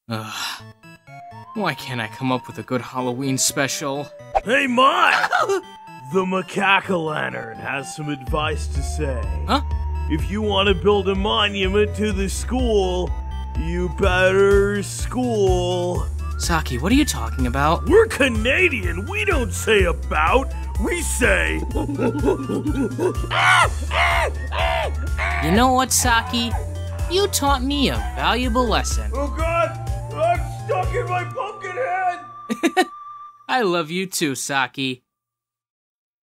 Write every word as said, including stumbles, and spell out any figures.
Ugh. Why can't I come up with a good Halloween special? Hey, Mike! The Macaque-o-Lantern has some advice to say. Huh? If you want to build a monument to the school, you better school. Saki, what are you talking about? We're Canadian. We don't say about. We say... You know what, Saki? You taught me a valuable lesson. Oh God! I'm stuck in my pumpkin head! I love you too, Saki.